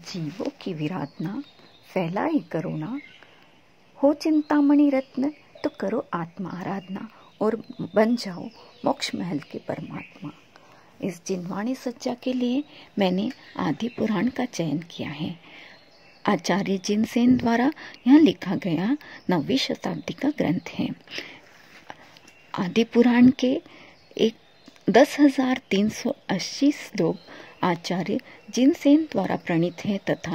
जीवों की विराधना फैलाए करुणा, हो चिंतामणि रत्न तो करो आत्मा आराधना और बन जाओ मोक्ष महल के परमात्मा। इस जिनवाणी सज्जा के लिए मैंने आदि पुराण का चयन किया है। आचार्य जिनसेन द्वारा यह लिखा गया 9वीं शताब्दी का ग्रंथ है। आदि पुराण के 10,380 श्लोक आचार्य जिनसेन द्वारा प्रणीत हैं तथा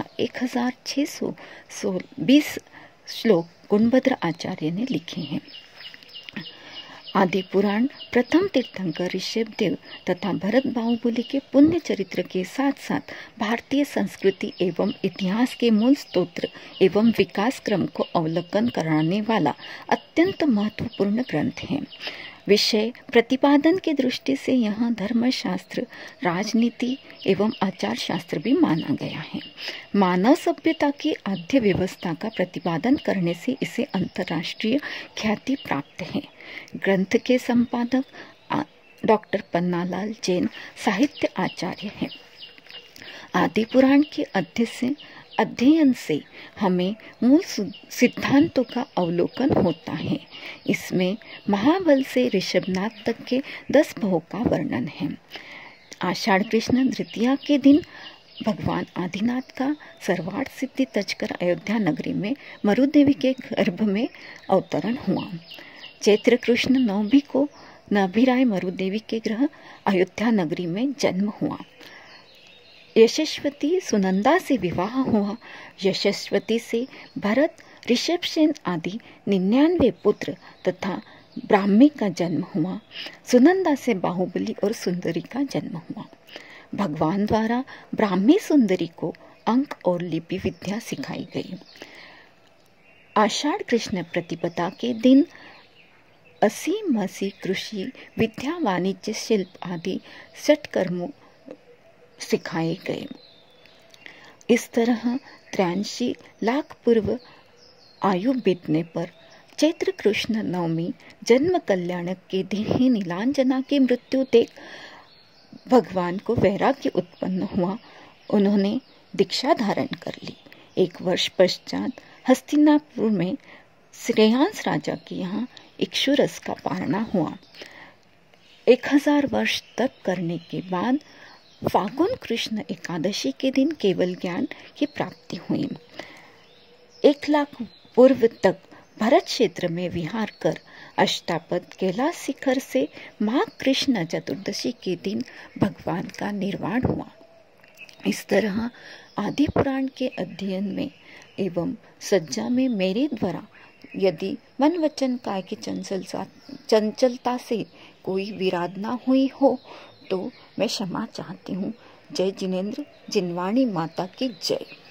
1,620 श्लोक गुणभद्र आचार्य ने लिखे हैं। आदि पुराण प्रथम तीर्थंकर ऋषभदेव तथा भरत बाहुबली के पुण्य चरित्र के साथ साथ भारतीय संस्कृति एवं इतिहास के मूल स्तोत्र एवं विकास क्रम को अवलोकन कराने वाला अत्यंत महत्वपूर्ण ग्रंथ है। विषय प्रतिपादन की दृष्टि से यह धर्मशास्त्र, राजनीति एवं आचार शास्त्र भी माना गया है। मानव सभ्यता की आद्य व्यवस्था का प्रतिपादन करने से इसे अंतर्राष्ट्रीय ख्याति प्राप्त है। ग्रंथ के संपादक डॉक्टर पन्नालाल जैन साहित्य आचार्य हैं। आदि पुराण के अध्ययन से हमें मूल सिद्धांतों का अवलोकन होता है। इसमें महाबल से ऋषभनाथ तक के 10 भोग का वर्णन है। आषाढ़ कृष्ण द्वितीया के दिन भगवान आदिनाथ का सर्वार्थ सिद्धि तजकर अयोध्या नगरी में मरुदेवी के गर्भ में अवतरण हुआ। चैत्र कृष्ण नवमी को नभिराय मरुदेवी के गृह अयोध्या नगरी में जन्म हुआ। यशस्वती सुनंदा से विवाह हुआ। यशस्वती से भरत, ऋषभसेन आदि 99 पुत्र तथा ब्राह्मी का जन्म हुआ। सुनंदा से बाहुबली और सुंदरी का जन्म हुआ। भगवान द्वारा ब्राह्मी सुंदरी को अंक और लिपि विद्या सिखाई गई। आषाढ़ कृष्ण प्रतिपदा के दिन असी मसी कृषि, विद्या, वाणिज्य, शिल्प आदि षटकर्मों सिखाए गए। इस तरह 83 लाख पूर्व आयु बीतने पर चैत्र कृष्ण नवमी जन्म कल्याणक के दिन ही नीलांजना की मृत्यु देख भगवान को वैराग्य उत्पन्न हुआ। उन्होंने दीक्षा धारण कर ली। 1 वर्ष पश्चात हस्तिनापुर में श्रेयांस राजा के यहाँ इक्षुरस का पारणा हुआ। 1000 वर्ष तप करने के बाद फागुन कृष्ण एकादशी के दिन केवल ज्ञान की प्राप्ति हुई। 1 लाख पूर्व तक भरत क्षेत्र में विहार कर अष्टापद कैलाश शिखर से माघ कृष्ण चतुर्दशी के दिन भगवान का निर्वाण हुआ। इस तरह आदि पुराण के अध्ययन में एवं सज्जा में मेरे द्वारा यदि मन वचन काय की चंचलता से कोई विराधना हुई हो तो मैं क्षमा चाहती हूँ। जय जिनेंद्र, जिनवाणी माता की जय।